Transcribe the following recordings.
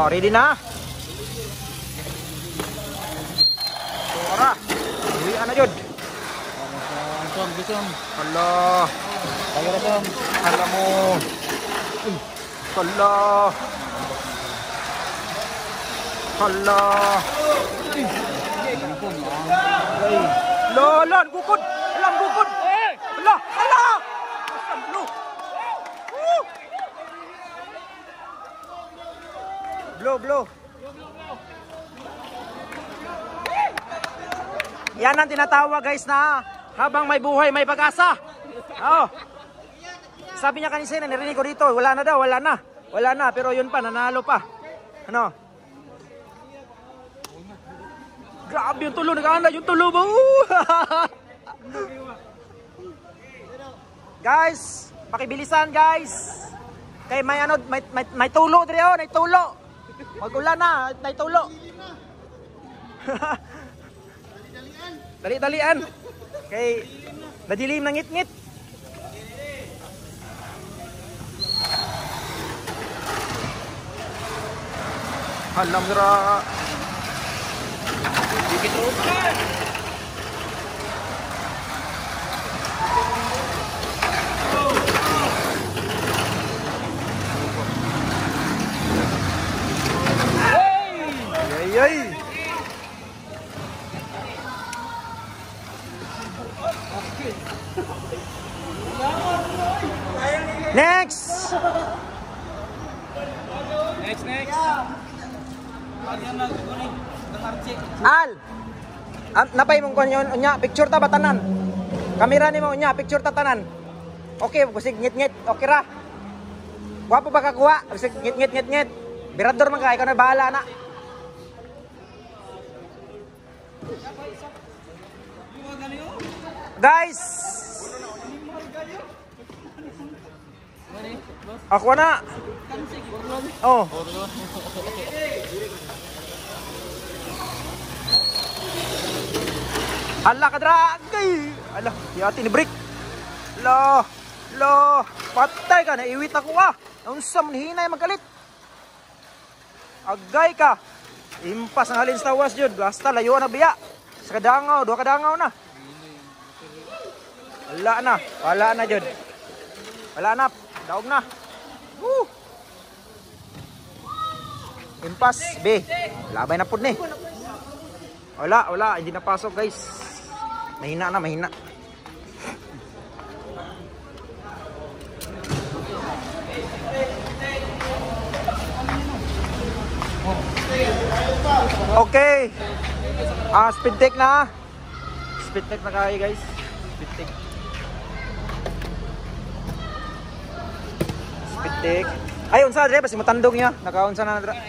ready na. Ora. Dili ana jud. Allah. Hala mo. Allah. Allah. Lolon gukod. Alam gukod. Allah. Allah. Blow. Yan ang tinatawag guys na habang may buhay may pag-asa. Oh. Sabi niya kanina, narinig ko dito, wala na daw, wala na, pero yun pa, nanalo pa. Ano? Grabe yung tulo, nag-aanda yung tulo ba? Guys, pakibilisan guys. Kay may ano, may tulo dire oh, may tulo. Mag-ulan na, may tulo. Dali-dalian. Kay nadilim na ngit-ngit. Alam dira. Dikit rupan. Ay. Next. Al. Napay mong kanyon unya picture ta batanan. Kamera nimo unya picture ta tanan. Okay, busig ngit-ngit. Okay ra. Wapo ba kakuha? Busig ngit-ngit. Birador man ka, ikaw na bahala na. Guys. Ako na. Oh. Hala ka dragay. Ala, yati ni break. Lo, patay ka, naiwit ako ah. Unsa man hinay magalit. Agay ka. Impas ang halin sa tawas jud, basta layo na biya. Sa kadangaw, duha kadangaw na. Wala na jud. Wala na, daog na. Woo! Impas, be. Labay na pud ni. Wala, hindi napasok guys. Mahina. Okay. Speed take na. Speed take na kayo guys. Speed take. Ay, unsa dre basi matandong niya. Nakaunsa na dra.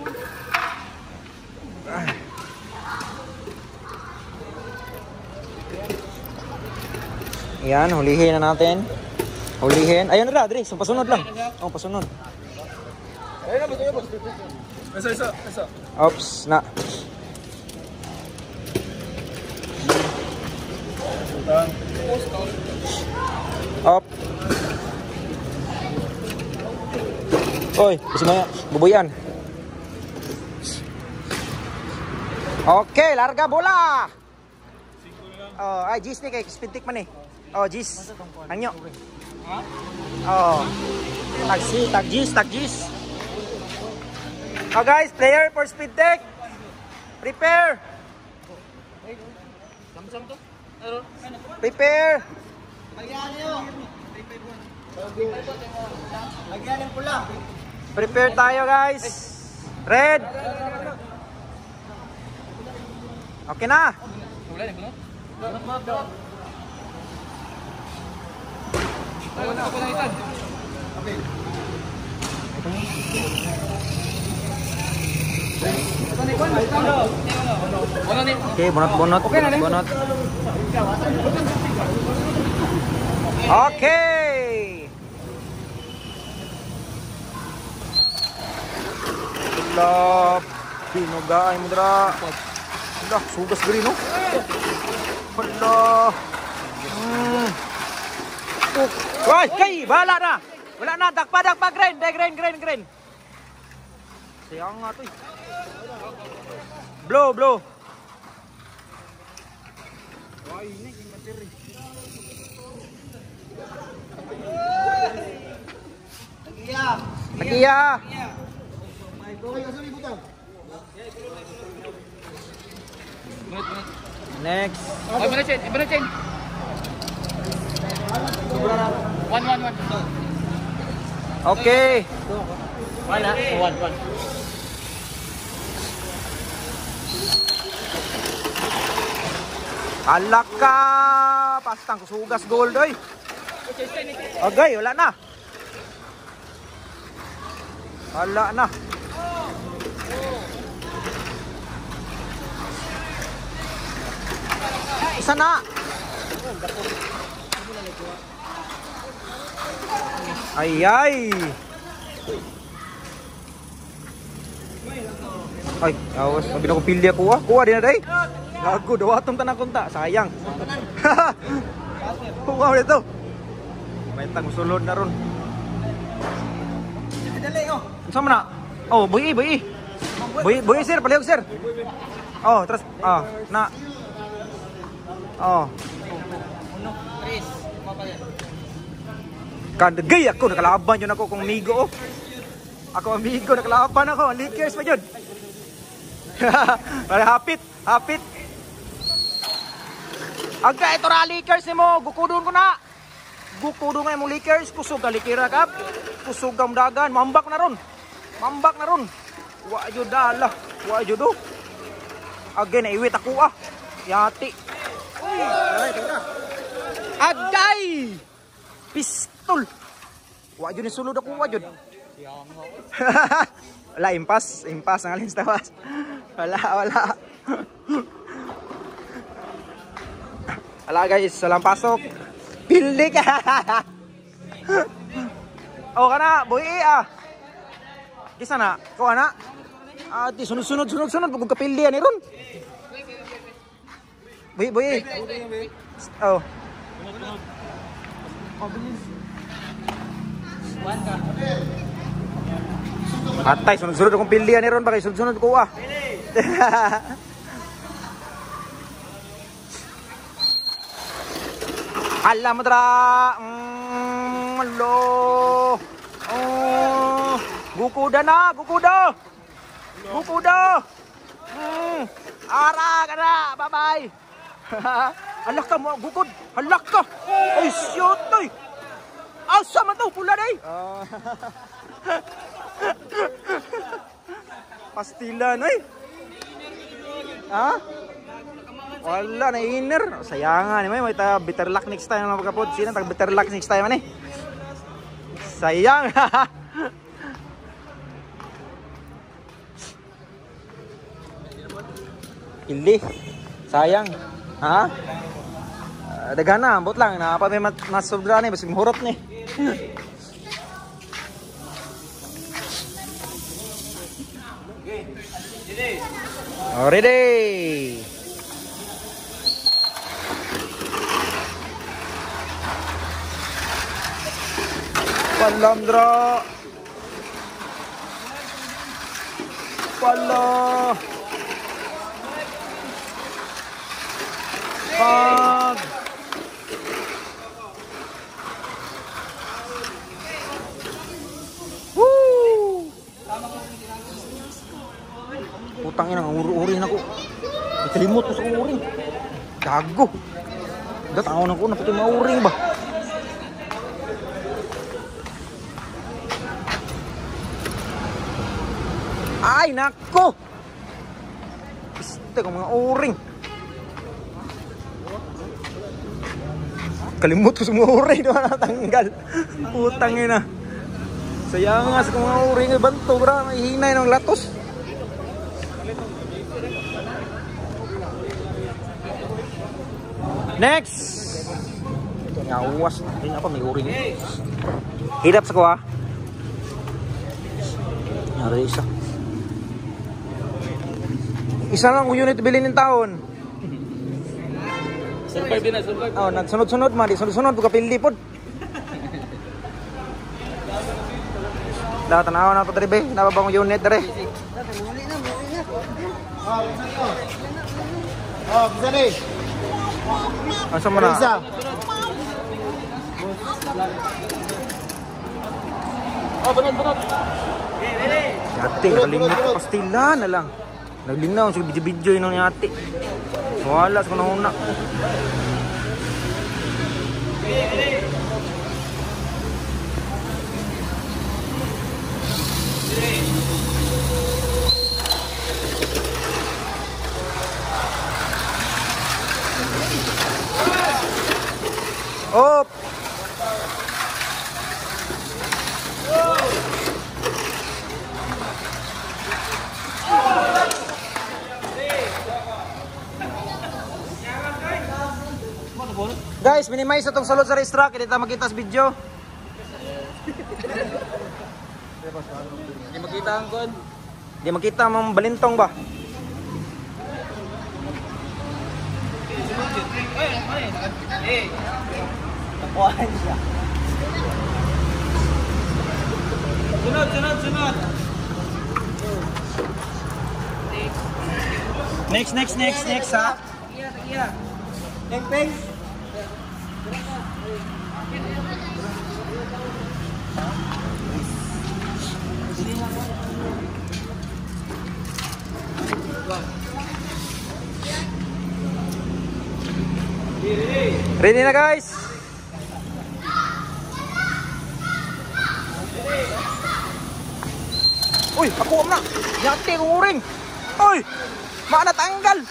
Yan, hulihin na natin. Ayun na dre, so pasunod lang. Oh, pasunod. Ayun na ba tayo? Isa. Oops, na. Up. Oy, bisa maya, bubuyan. Okay, larga bola. Oh, ay Gis ni kay spintik man eh. Oh, Gis. Anyo. Oh. Tag Gis. Oh guys, player for speed tech. Prepare. Prepare. Prepare tayo guys. Red. Okay na. Okay, bonot. Okay. Lap, pinugaan mo dra. Dah, sugas gari no. Hala. Wai, bahala na. Wala na, dakpa, grain. Sayang nga to eh. Blow, blow. Tagiya. Next. Oh, iba na chain. 1. Okay. 1 ha? 1. Alaka. Pastang kusugas gold oy. Okay, wala na. Wala na. Isa na. Ay. Ay, awas, sabi na ko pildi ako ah. Kuha din na day. Gago, dawatong tanang kunta. Sayang. Kuha mo dito. May tang sulod na ron. Dali oh. Saan mo na? Oh, buhi. Buhi sir, palihog sir. Oh, terus na. Oh. Kandagay ako, nakalaban yun ako kung amigo oh. Ako amigo, nakalaban ako. Lickers pa yun. Hapit. Agka, ito ra lickers mo. Gukudon ko na. Gukudon nga yung lickers. Kusog ka likira kap. Kusog ka dagan. Mambak na ron. Wa yun do. Again, naiwit ako ah. Yati. Agay! Pistol. Wa yun sulod ako. Wa yun. Wala, impas ang alins tawas. Wala. Wala guys, walang pasok. Pildi ka. O ka na, buhi ah. Kisa na, kuha na. Di sunod. Pagod kapildi yan ron. Buhi. Oh. Patay, sunod akong pildi yan ron. Bakit sunod ko ah. Alam mo tara. Hello. Oh. Gukuda. Ara ka na. Bye-bye. Halak ka mo, gukod. Halak ka. Ay, shoot ay. Asa man to, pula day. Pastilan ay. Ha? Wala na inner. Sayangan ni may ta better luck next time na pagkapod. Sino tag better luck next time ani? Sayang. Hindi. Sayang. Ha? Dagana, ambot lang na pa may masobra ni basig mahurot ni. Ready. Palamdra. Pala. Pag. Woo! Putang ina, uri-uri na ko. Ikalimot ko sa uring. Gago. Datangon ako na pati mauring ba? Ay, nako! Piste ko mga uring. Kalimut ko sa mga uring. Doon natanggal. Putang ina. Sayang nga sa mga uring. Banto, bra. Mahihinay ng latos. Next! Ito nga, uwas. Hindi na pa may uring. Hirap sa kuha. Nari isa. Isa lang unit bilhin ng taon. Survive din na, survive. Oh, nagsunod-sunod man, di sunod-sunod po kapildi po. Da tanaw na to diri be, nababang unit diri. Oh, bisa nih. Asa man na? Bisa. Oh, bunot. Ate, kalimit pastila na lang. Naglinaw sa video-video yun ni ate. Wala sa kunahuna. Op! Guys, minimize itong sulod sa racetrack. Hindi tayo makita sa video. Hindi makita ang kon. Hindi makita ang balintong ba? Sunod. Next ha. Peng. Ready na guys? Uy, ako na. Yate kong uring. Uy, maana tanggal.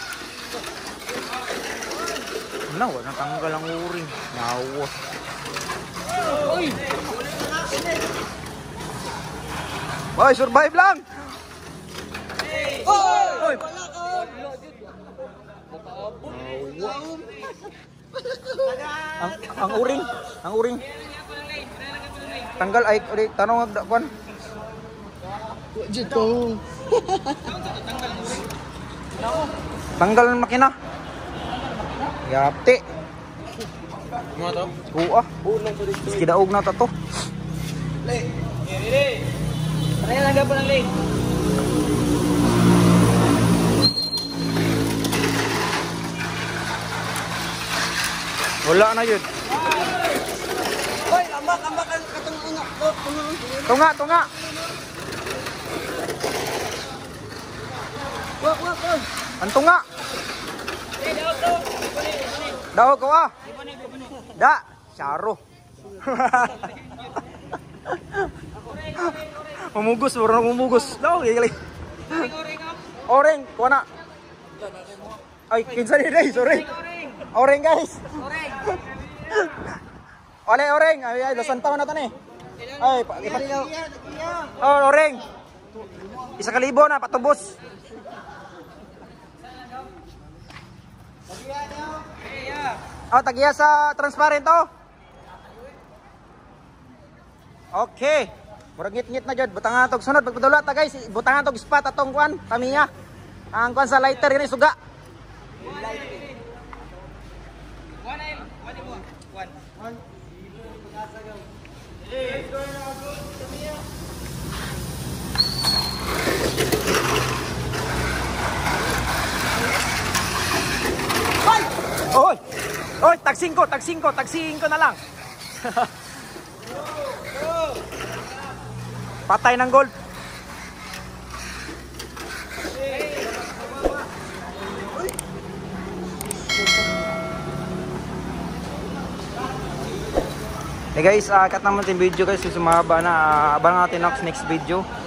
Wala tanggal ang uring. Nawa. Uy! Boy, survive lang. Uy! Ang uring. Tanggal ay tanong agdakuan. Jito. Tanggal ang makina. Yate. Mga to? Kuha. Sige daog na ta to. Ano lang po ng lane? Wala na yun. Hoy, ambak katong una. Tunga. Wak. Ang tunga. Daw ko ah. Da, syaro. Mamugos. Daw, gali. Oreng, kuha na. Ay, kinsa ni guys, oreng. Oreng guys. Oreng. Ay, losan taon na to ni. Ay, oh, oreng. 1,000 na patubos. Oh, tagiya sa transparent to. Okay. Murag ngit-ngit na jud. Butangan tog sunod pagpadula ta guys. Butangan tog spot atong kuan, tamiya. Ang kuan sa lighter ini suga. Oy, tag 5 na lang. Patay ng gold. Hey guys, cut naman yung video guys, sumahaba na. Abangan natin next video.